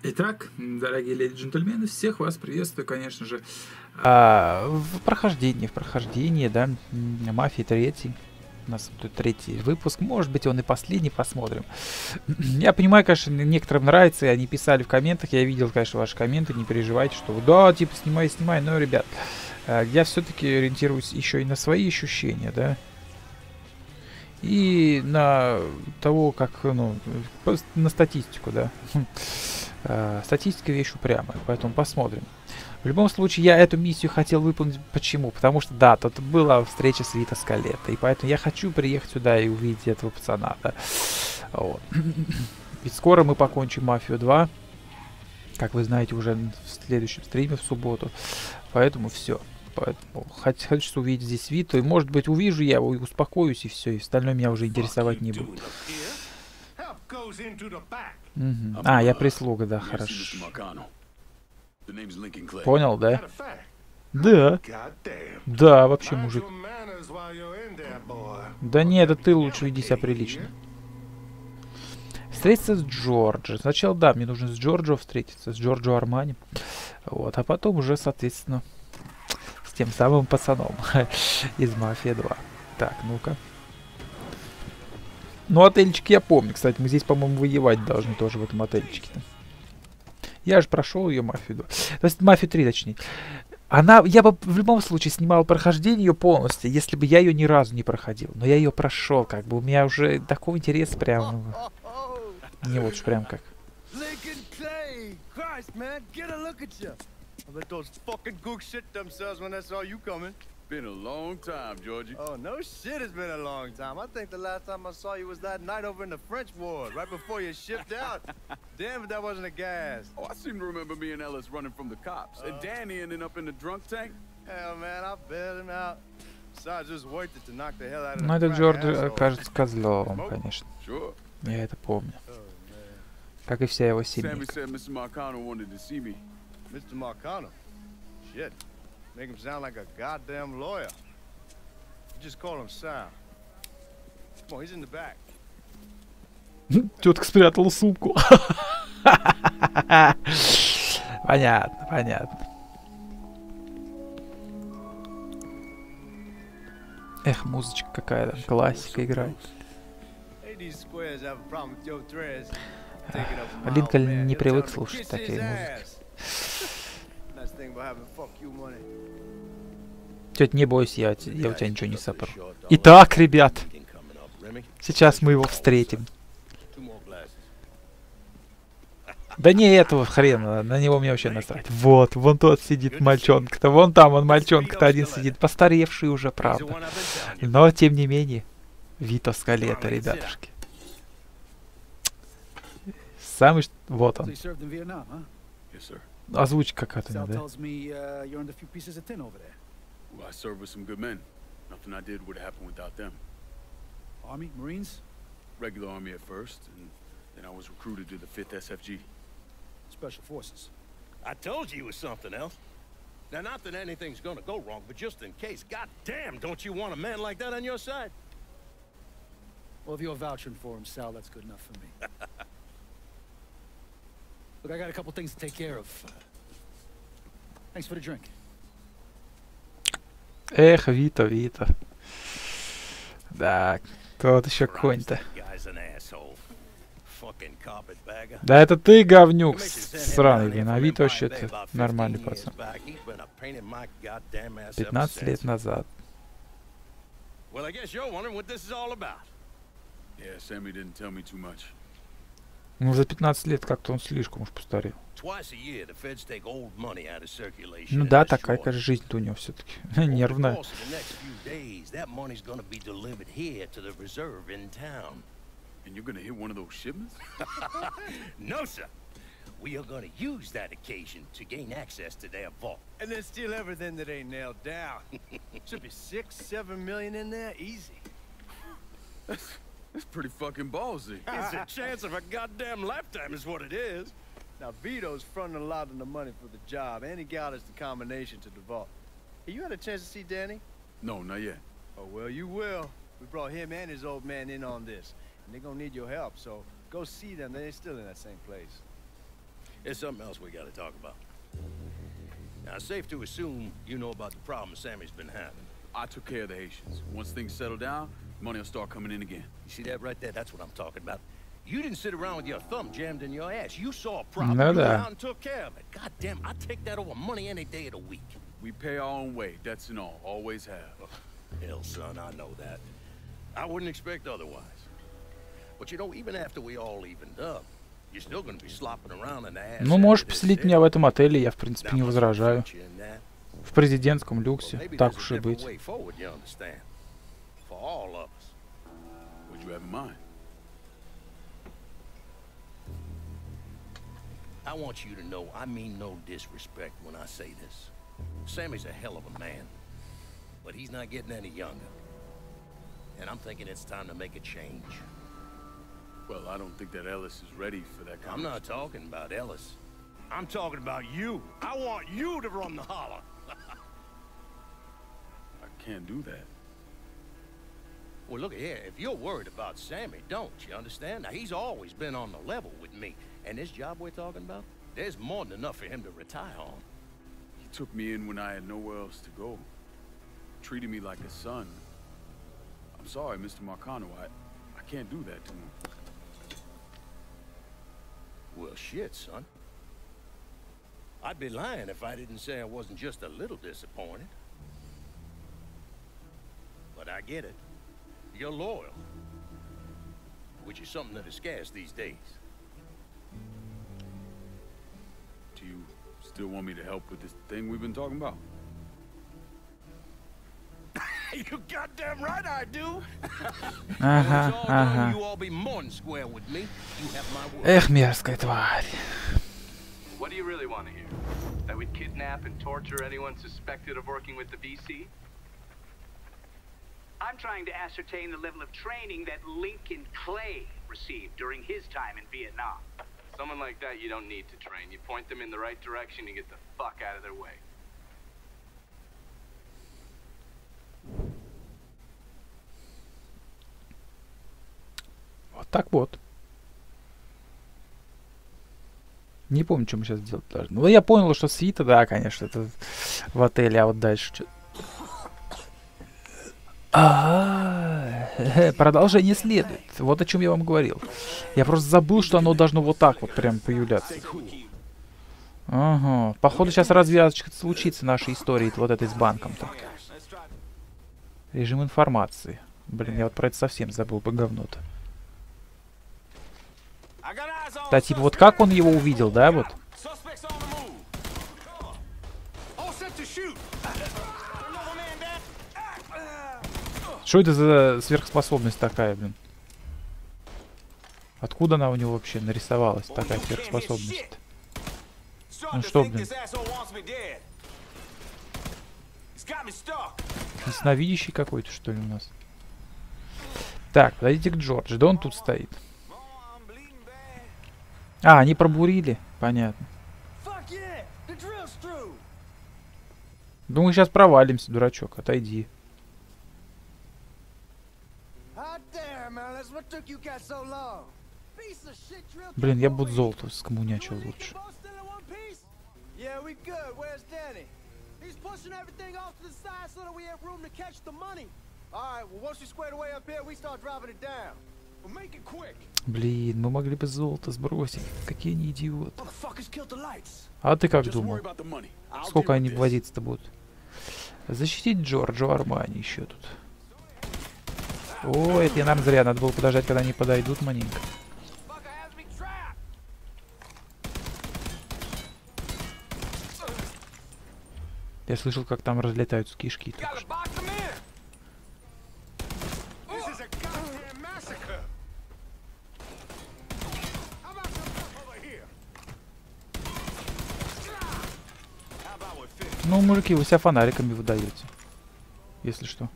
Итак, дорогие леди и джентльмены, всех вас приветствую, конечно же. В прохождении, да, Мафии 3. У нас тут 3-й выпуск. Может быть, он и последний, посмотрим. Я понимаю, конечно, некоторым нравится, и они писали в комментах. Я видел, конечно, ваши комменты. Не переживайте, что да, типа, снимай. Но, ребят, я все-таки ориентируюсь еще и на свои ощущения, да. И на того, как, ну, на статистику, да. Статистика вещь упрямая, поэтому посмотрим. В любом случае, я эту миссию хотел выполнить. Почему? Потому что, да, тут была встреча с Вито Скалетто, и поэтому я хочу приехать сюда и увидеть этого пацана, да. Вот. Ведь скоро мы покончим Мафию 2, как вы знаете, уже в следующем стриме в субботу. Поэтому все. Поэтому хочется увидеть здесь Вито, и, может быть, увижу я его и успокоюсь, и все, и остальное меня уже интересовать не будет. Я прислуга, да, хорошо. Понял, да? Да. Да, вообще, мужик. Да нет, это ты лучше веди себя прилично. Встретиться с Джорджо. Сначала, да, мне нужно с Джорджо встретиться, с Джорджо Армани. Вот, а потом уже, соответственно, с тем самым пацаном из Мафия 2. Так, ну-ка. Ну, отельчик я помню. Кстати, мы здесь, по-моему, воевать должны тоже в этом отельчике-то. Я же прошел ее Мафию 2. То есть Мафию 3, точнее. Я бы в любом случае снимал прохождение ее полностью, если бы я ее ни разу не проходил. Но я ее прошел, как бы. У меня уже такой интерес прям... Не вот уж прям как. Been a long time, Georgie. Oh, no shit, it's been a long time. I think the last time I saw you was that night over in the French ward, right before you shipped out. Damn if that wasn't a gas. Oh, I seem to remember me and Ellis running from the cops. And Danny ending up in the drunk tank. Hell, man, I bailed him out. Besides, just worth it to knock the hell out of Ну, это the Джордж кажется козлом, конечно. Sure. Я это помню. Как и вся его семья. Sammy said Mr. Marcano wanted to see me. Mr. Marcano? Shit. Make him sound like a goddamn lawyer. You just call him Sal. Come on, he's in the back. Тетка спрятала сумку. Понятно, понятно. Эх, музычка какая-то, классика играет. Линкольн не привык слушать такие музыки. Тетя, не бойся, я у тебя ничего не сопру. Итак, ребят, сейчас мы его встретим. Да не этого хрена, на него мне вообще насрать. Вот, вон тот сидит мальчонка-то, вон там он мальчонка-то один сидит, постаревший уже, правда. Но, тем не менее, Вито Скалетто, ребятушки. Самый, вот он. Озвучка какая-то, да? Well, I served with some good men. Nothing I did would happen without them. Army, Marines? Regular Army at first, and then I was recruited to the 5th SFG. Special Forces. I told you it was something else. Now, not that anything's gonna go wrong, but just in case, goddamn, don't you want a man like that on your side? Well, if you're vouching for him, Sal, that's good enough for me. Look, I got a couple things to take care of. Thanks for the drink. Эх, Вито, Вито. Да, тот еще конь-то. Да это ты, говнюк, сраный, блин, а Вито вообще-то нормальный пацан. 15 лет назад. Ну, за 15 лет как-то он слишком уж постарел. Ну да, такая, конечно, жизнь-то у него все-таки нервная. And you're gonna hit one of those shipments? No, sir. We are gonna use that occasion to gain access to their vault. And then steal everything that ain't nailed down. Should be 6-7 million in there, easy. That's pretty fucking ballsy. It's a chance of a goddamn lifetime is what it is. Now, Vito's fronting a lot of the money for the job, and he got us the combination to the vault. Hey, you had a chance to see Danny? No, not yet. Oh, well, you will. We brought him and his old man in on this. And they're gonna need your help, so go see them. They're still in that same place. There's something else we gotta talk about. Now, it's safe to assume you know about the problem Sammy's been having. I took care of the Haitians. Once things settle down, money will start coming in again. You see that right there? That's what I'm talking about. You didn't sit around with your thumb jammed in your ass. You saw a problem, Ну you went да. out and took care of it. God damn, I'd take that over money any day of the week. We pay our own way, debts and all. Always have. Hell, son, I know that. I wouldn't expect otherwise. But you know, even after we all evened up, you're still gonna be slopping around in the ass. Ну, можешь поселить меня в этом отеле, я, в принципе, не возражаю. В президентском люксе, так уж и быть. For all of us. What you have in mind? I want you to know I mean no disrespect when I say this. Sammy's a hell of a man, but he's not getting any younger. And I'm thinking it's time to make a change. Well, I don't think that Ellis is ready for that kind I'm not talking about Ellis. I'm talking about you. I want you to run the holler. I can't do that. Well, look here. If you're worried about Sammy, don't you understand? Now, he's always been on the level with me. And this job we're talking about, there's more than enough for him to retire on. He took me in when I had nowhere else to go. Treated me like a son. I'm sorry, Mr. Marcano. I can't do that to him. Well, shit, son. I'd be lying if I didn't say I wasn't just a little disappointed. But I get it. You're loyal. Which is something that is scarce these days. Do you still want me to help with this thing we've been talking about? You goddamn right I do. Ага, ага. You all be more than square with me. You have my word. Эх, мерзкая тварь. What do you really want to hear? That we'd kidnap and torture anyone suspected of working with the VC? I'm trying to ascertain the level of training that Lincoln Clay received during his time in Vietnam. Someone like that you don't need to train. You point them in the right direction and get the fuck out of their way. Вот так вот. Не помню, что мы сейчас делать должны. Ну, я понял, что свита, да, конечно, это в отеле, а вот дальше что? Продолжение следует. Вот о чем я вам говорил. Я просто забыл, что оно должно вот так вот прям появляться. Ага. Походу сейчас развязочка случится нашей истории вот этой с банком-то. Режим информации. Блин, я вот про это совсем забыл, по говну-то. Да, типа вот как он его увидел, да, вот? Что это за сверхспособность такая, блин? Откуда она у него вообще нарисовалась, такая сверхспособность? Ну что, блин? Ясновидящий какой-то, что ли, у нас? Так, подойдите к Джорджу. Да он тут стоит. А, они пробурили. Понятно. Думаю, сейчас провалимся, дурачок. Отойди. Блин, я бы золото скоммунячил лучше. Блин, мы могли бы золото сбросить. Какие они идиоты. А ты как думал? Сколько они возиться-то будут? Защитить Джорджо Армани еще тут. О, это я, наверное, зря. Надо было подождать, когда они подойдут маленько. Я слышал, как там разлетаются кишки. Так что. Ну, мужики, вы себя фонариками выдаете. Если что.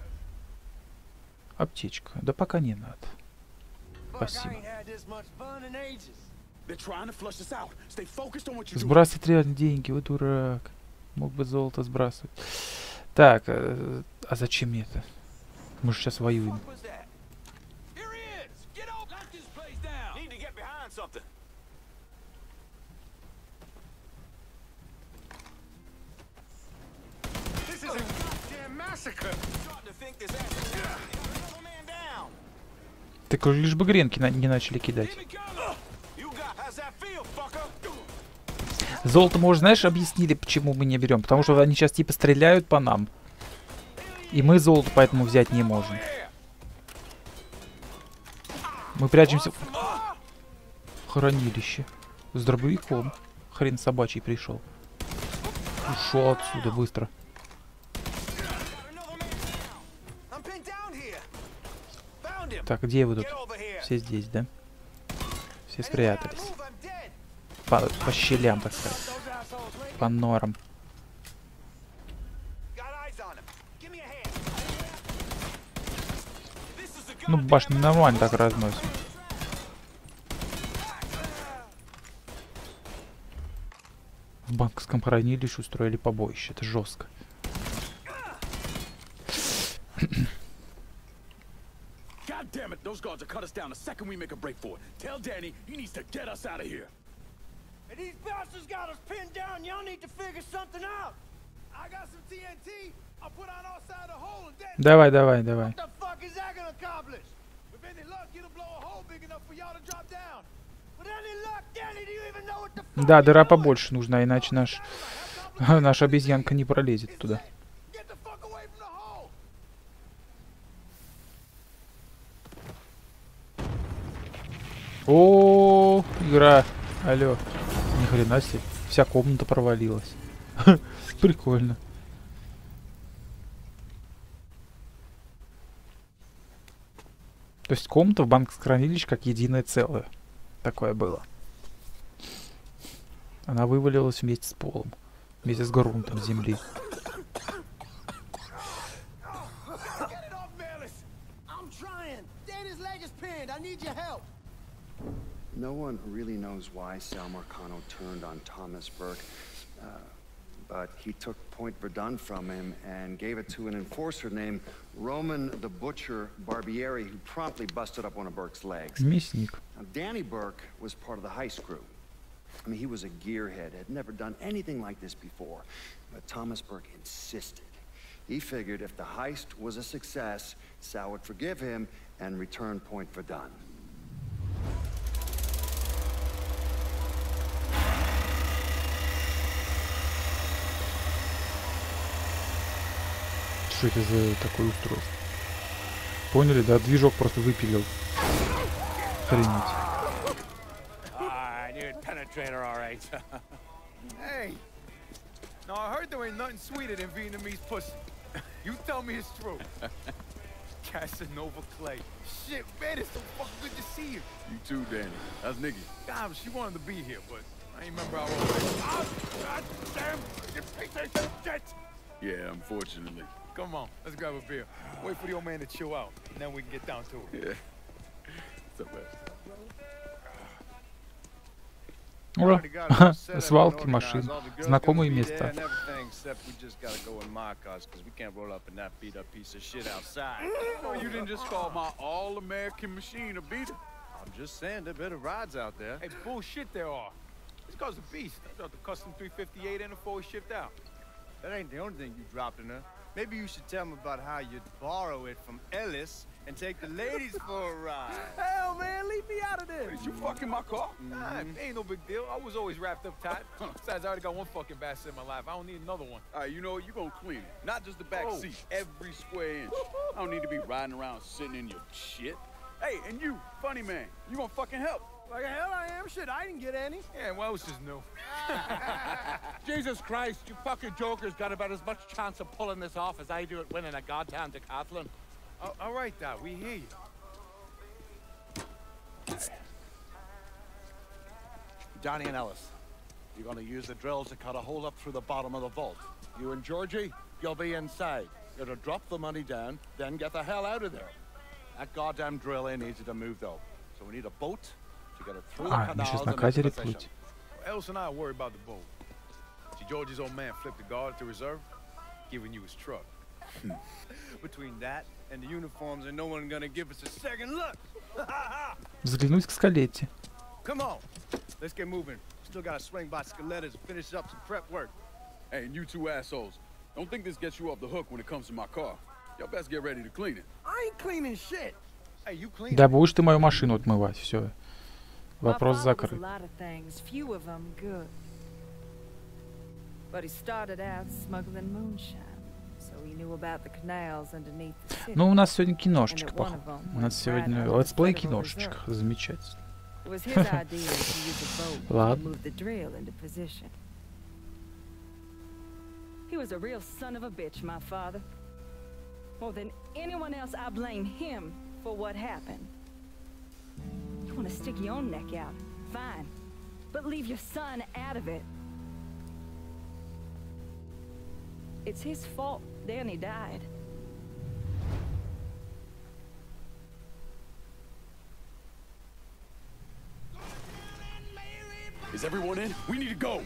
Аптечка. Да пока не надо. Спасибо. Сбрасывать реально деньги, вы дурак. Мог бы золото сбрасывать. Так, а зачем мне это? Мы же сейчас воюем. Так лишь бы гренки не начали кидать. Золото, может, знаешь, объяснили, почему мы не берем? Потому что они сейчас типа стреляют по нам. И мы золото поэтому взять не можем. Мы прячемся в хранилище. С дробовиком. Хрен собачий пришел. Ушел отсюда быстро. Так, где вы тут? Все здесь, да? Все спрятались. По щелям, так сказать. По норам. Ну, башню нормально так разносит. В банковском хранилище устроили побоище. Это жестко. God damn it, those guards will cut us down the second we make a break for it. Tell Danny he needs to get us out of here. And these bastards got us pinned down. Y'all need to figure something out. I got some TNT. I'll put on our side of the hole and then. Давай, давай, давай. What the fuck is that gonna accomplish? With any luck, it'll blow a hole big enough for y'all to drop down. With any luck, Danny, do you even know what the fuck? Да, дыра побольше нужна, иначе наша обезьянка не пролезет туда. Get the fuck away from the hole. О, игра. Алло. Ни хрена себе. Вся комната провалилась. Прикольно. То есть комната в банковском хранилище как единое целое. Такое было. Она вывалилась вместе с полом. Вместе с грунтом земли. No one really knows why Sal Marcano turned on Thomas Burke, but he took Point Verdun from him and gave it to an enforcer named Roman the Butcher Barbieri, who promptly busted up one of Burke's legs. Мясник. Now, Danny Burke was part of the heist crew. I mean, he was a gearhead, had never done anything like this before, but Thomas Burke insisted. He figured if the heist was a success, Sal would forgive him and return Point Verdun. Что это за такое устройство? Поняли, да? Движок просто выпилил. Охренеть. Hey, now I heard there ain't nothing sweeter than Vietnamese pussy. You tell me it's true. Casanova Clay. Shit, man, it's so fucking good to see you. You too, Danny. That's Nikki. God, she wanted to be here, but I ain't remember how old it was. Oh, God damn, you piece of shit. Yeah, unfortunately. Come on, let's grab a beer. Wait for the old man to chill out, and then we can get down to it. Yeah. So bad. Ура! Свалки машин. Знакомые места. You didn't just call my all-American machine a beater. I'm just saying there are better rides out there. Hey, bullshit there are. This car's a beast. I dropped the custom 358 in before we shipped out. That ain't the only thing you dropped in her. Maybe you should tell me about how you'd borrow it from Ellis and take the ladies for a ride. Hell, man, leave me out of this. Did you fucking my car? Nah, ain't no big deal. I was always wrapped up tight. Besides, I already got one fucking bastard in my life. I don't need another one. All right, you know what? You're gonna clean it. Not just the back seat, every square inch. I don't need to be riding around sitting in your shit. Hey, and you, funny man, you gonna fucking help. Like hell I am. Shit, I didn't get any. Yeah, well, it's just new. Jesus Christ, you fucking jokers got about as much chance of pulling this off as I do at winning a goddamn decathlon. All right, Doc, we hear you. Johnny and Ellis, you're gonna use the drills to cut a hole up through the bottom of the vault. You and Georgie, you'll be inside. You're to drop the money down, then get the hell out of there. That goddamn drill ain't easy to move though. So we need a boat to get it through the canals сейчас на and into катере position. плыть. Ellis and I worry about the boat. See, Georgie's old man flipped the guard to reserve, giving you his truck. Between that and the uniforms, and no one gonna give us a second look. Взглянуть к Скалетти. Come on, let's get moving. Still gotta swing by Skelettas and finish up some prep work. Hey, and you two assholes, Don't think this gets you off the hook when it comes to my car. Y'all best get ready to clean it. I ain't cleaning shit. Hey, you clean? Да будешь ты мою машину отмывать, все. Вопрос закрыт. Ну, у нас сегодня киношечка, походу. У нас сегодня летсплей киношечка. Замечательно. Ладно. He was a real son of a bitch, my father. More than anyone else, I blame him for what happened. You want to stick your own neck out? Fine. But leave your son out of it. It's his fault Danny died. Is everyone in? We need to go.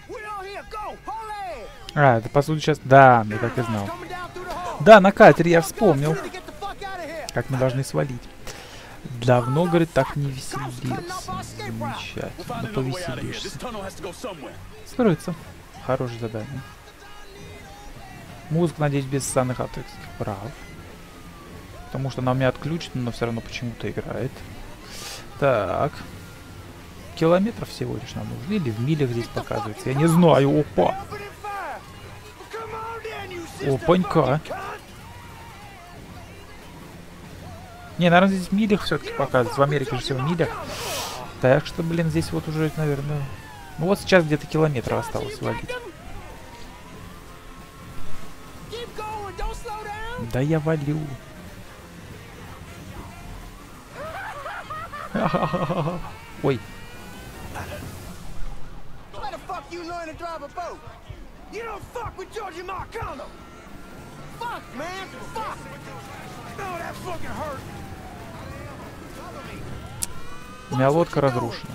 А, это по сути сейчас... Да, я так и знал. Да, на катере я вспомнил, как мы должны свалить. Давно, говорит, так не веселился. Замечательно, повеселишься. Скрыться. Хорошее задание. Музыка, надеюсь, без ссаных авторских прав. Потому что она у меня отключена, но все равно почему-то играет. Так. Километров всего лишь нам нужно. Или в милях здесь показывается. Я не знаю. Опа. Опанька. Не, наверное, здесь в милях все-таки показывается. В Америке же все в милях. Так что, блин, здесь вот уже, наверное... Ну вот сейчас где-то километров осталось валить. Да я валю. Ой. У меня лодка разрушена.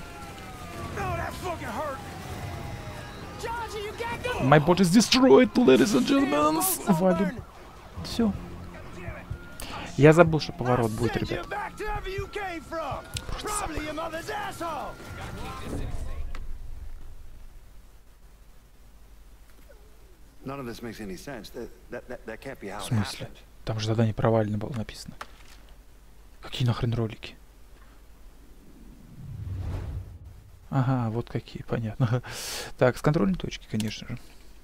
My boat is destroyed, ladies and gentlemen. Валим. Все. Я забыл, что поворот будет, ребят. В смысле? Там же задание провалено было написано. Какие нахрен ролики? Ага, вот какие, понятно. Так, с контрольной точки, конечно же.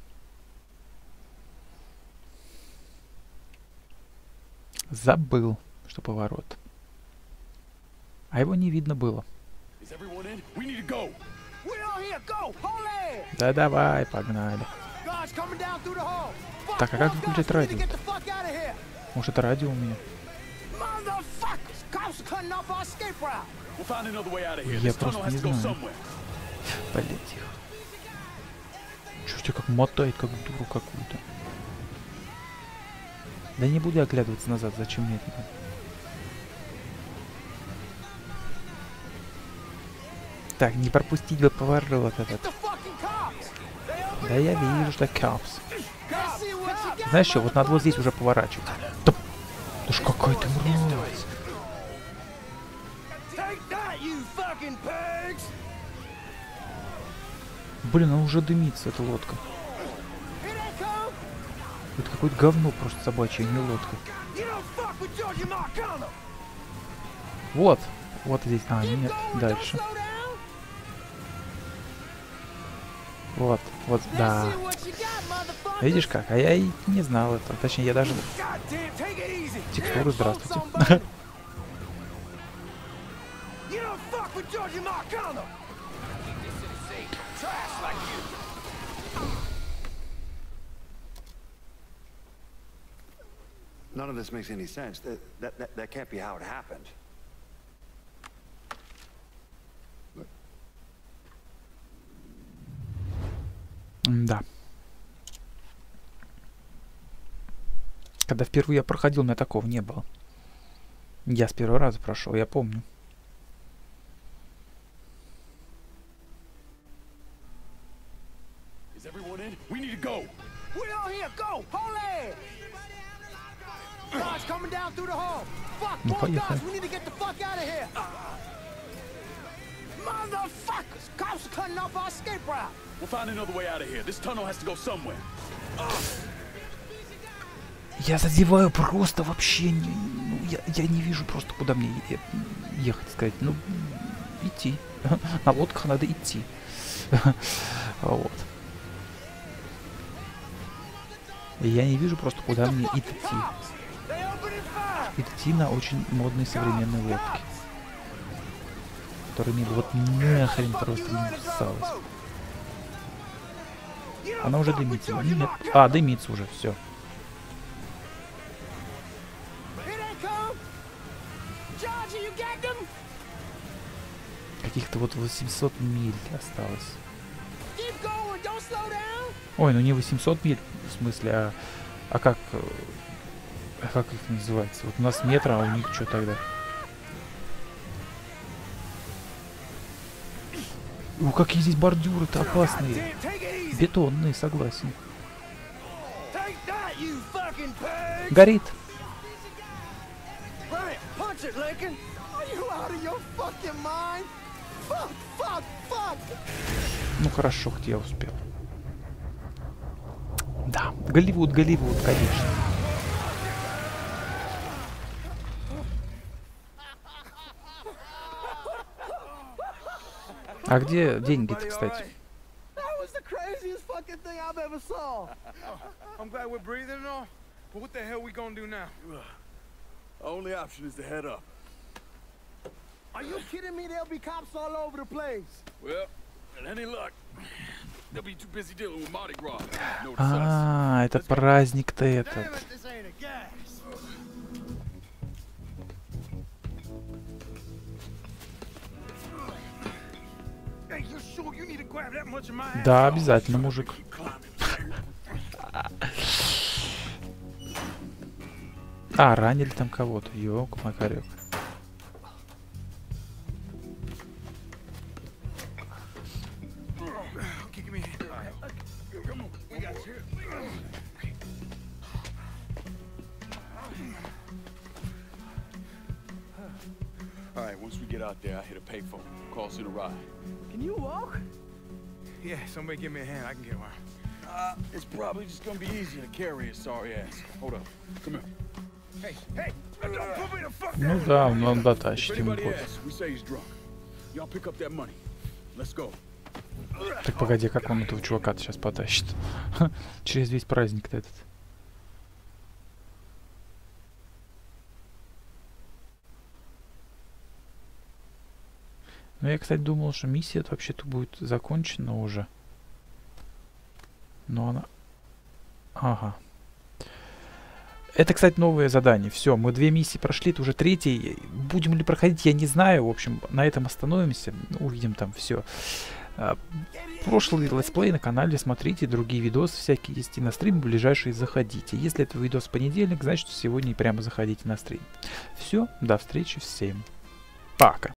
Забыл, что поворот. А его не видно было. Да давай, погнали. Так, а как выключать радио? Может, это радио у меня? Я просто не знаю. Блять их. Чё тебя как мотает, как дуру какую-то. Да не буду оглядываться назад, зачем мне это надо? Так, не пропустить бы поворот этот. Да я вижу, что cops. Знаешь что, вот надо вот здесь уже поворачивать. Да ж какой ты мразь. Блин, она уже дымится, эта лодка. Это какое-то говно просто собачье, не лодка. Вот. Вот здесь. А, нет. Дальше. Вот. Вот, да. Видишь как? А я и не знал этого. Точнее, я даже... Текстуры, здравствуйте. None of this makes any sense. That can't be how it happened. Да. Когда впервые я проходил, у меня такого не было. Я с первого раза прошел, я помню. Ну, поехали. Я задеваю просто вообще не... Ну, я не вижу просто, куда мне ехать, сказать. Ну, идти. На лодках надо идти. Вот. Я не вижу просто, куда мне идти. Идти на очень модные современные лодки. Которыми вот нахрен просто не вписалась. Она уже дымится. Нет. А, дымится уже, все. Каких-то вот 800 миль осталось. Ой, ну не 800 миль, в смысле, а как их называется? Вот у нас метр, а у них что тогда? О, какие здесь бордюры-то опасные. Бетонные, согласен. Горит. Ну хорошо, где я успел. Да, Голливуд, конечно. А где деньги-то, кстати? I'm glad we're breathing and all, but what the hell we gonna do now? Only option is to head up. Are you kidding me? There'll be cops all over the place. Well, with any luck, they'll be too busy dealing with Mardi Gras. А, это праздник-то этот. Да, обязательно, мужик. А, ранили там кого-то. Ёк-макарёк. All right, once we get out there, I hit a payphone. Call in a ride. Can you walk? Yeah, somebody give me a hand. I can get one. It's probably just gonna be easier to carry his sorry ass. Hold up. Come here. Hey, hey! Don't put me the fuck Ну да, он дотащит ему Anybody будет. asks, we say he's drunk. Y'all pick up that money. Let's go. Так погоди, как он этого чувака-то сейчас потащит? Через весь праздник-то этот. Ну я, кстати, думал, что миссия вообще-то будет закончена уже. Но она... Ага. Это, кстати, новое задание. Все, мы 2 миссии прошли, это уже 3-я. Будем ли проходить, я не знаю. В общем, на этом остановимся. Увидим там все. Прошлый летсплей на канале, смотрите, другие видосы всякие есть. И на стрим ближайшие заходите. Если это видос в понедельник, значит, сегодня прямо заходите на стрим. Все, до встречи всем. Пока.